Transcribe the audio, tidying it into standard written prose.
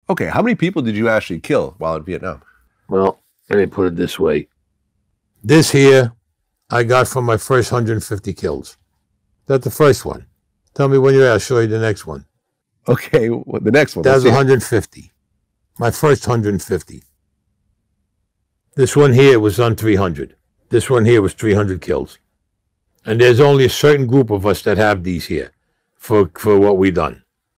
Okay, how many people did you actually kill while in Vietnam? Well, let me put it this way. This here, I got from my first 150 kills. That's the first one. Tell me when you're at, I'll show you the next one. Okay, well, the next one. That was 150. My first 150. This one here was on 300. This one here was 300 kills. And there's only a certain group of us that have these here for what we done.